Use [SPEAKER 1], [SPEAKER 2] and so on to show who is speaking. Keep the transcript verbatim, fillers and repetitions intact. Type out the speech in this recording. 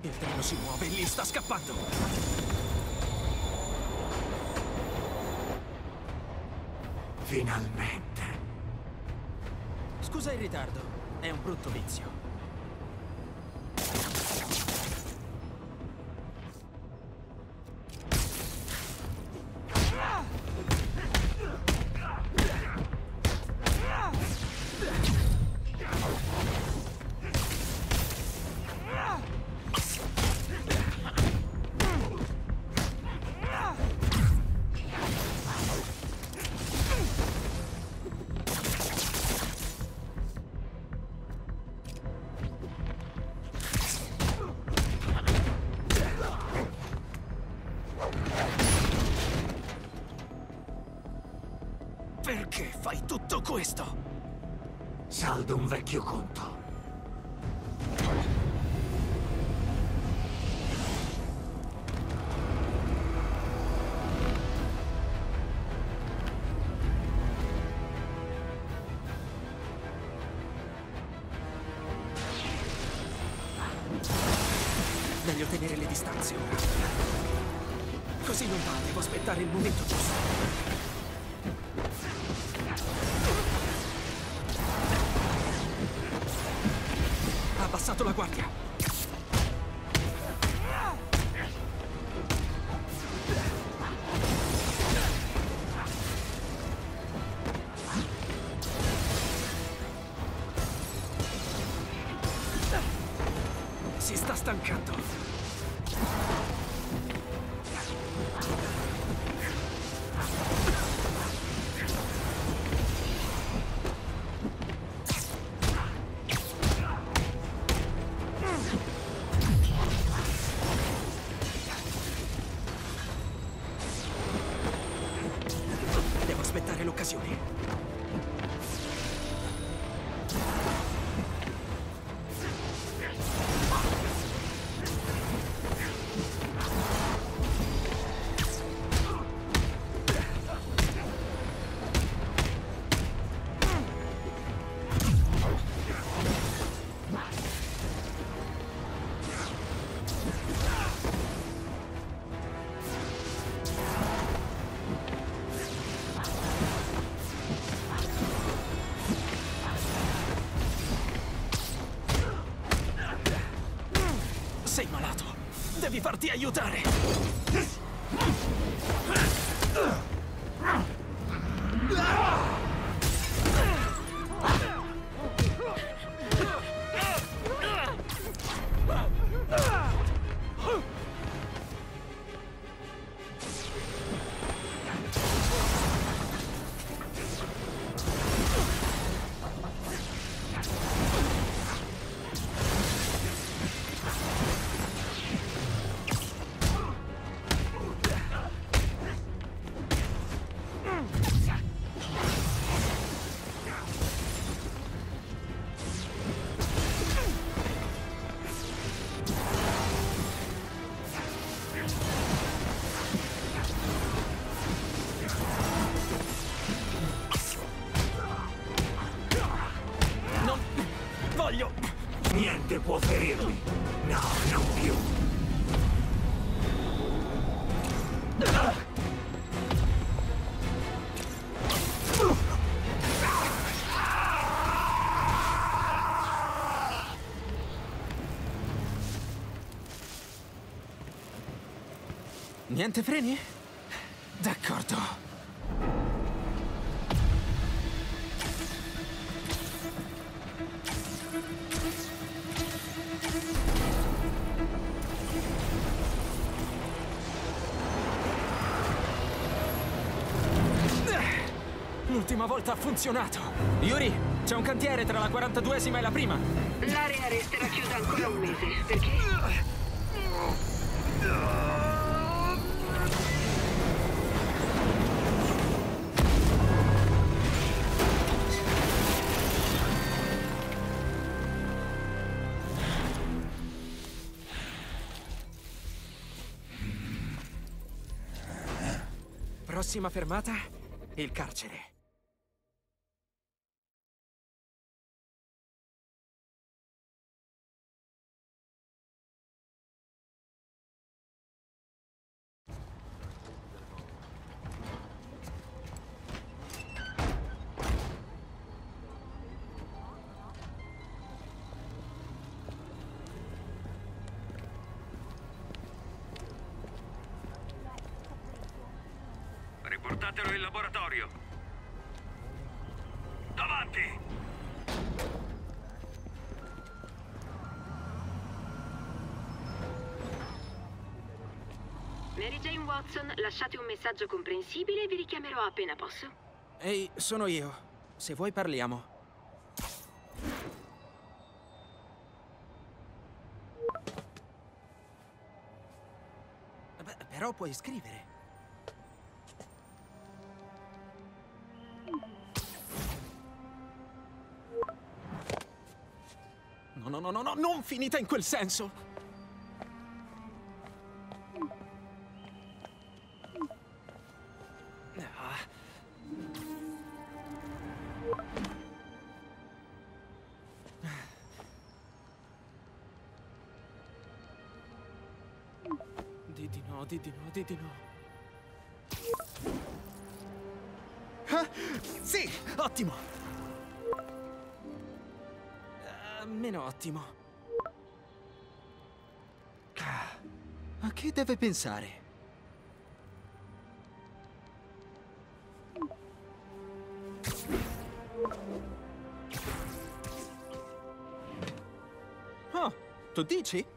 [SPEAKER 1] Il treno si muove, lì sta scappando!
[SPEAKER 2] Finalmente.
[SPEAKER 1] Scusa il ritardo, è un brutto vizio. Perché fai tutto questo?
[SPEAKER 2] Saldo un vecchio conto.
[SPEAKER 1] Meglio tenere le distanze ora. Così non va, devo aspettare il momento giusto. Ha abbassato la guardia. Si sta stancando. Devo aspettare l'occasione. Sei malato. Devi farti aiutare. Voglio!
[SPEAKER 2] Niente può ferirmi. No, non più.
[SPEAKER 1] Niente freni? D'accordo. L'ultima volta ha funzionato. Yuri, c'è un cantiere tra la quarantaduesima e la prima.
[SPEAKER 3] L'area resterà chiusa ancora un mese. Perché?
[SPEAKER 1] Prossima fermata, il carcere.
[SPEAKER 2] Mandatelo in laboratorio. Davanti!
[SPEAKER 3] Mary Jane Watson, lasciate un messaggio comprensibile e vi richiamerò appena posso.
[SPEAKER 1] Ehi, sono io. Se vuoi parliamo. Beh, però puoi scrivere. No, no, no, no, no, non finita in quel senso! Ah. Di di no, di di no, di di no. Ah, sì, ottimo! Uh, meno ottimo. Ah, a che deve pensare? Oh, tu dici?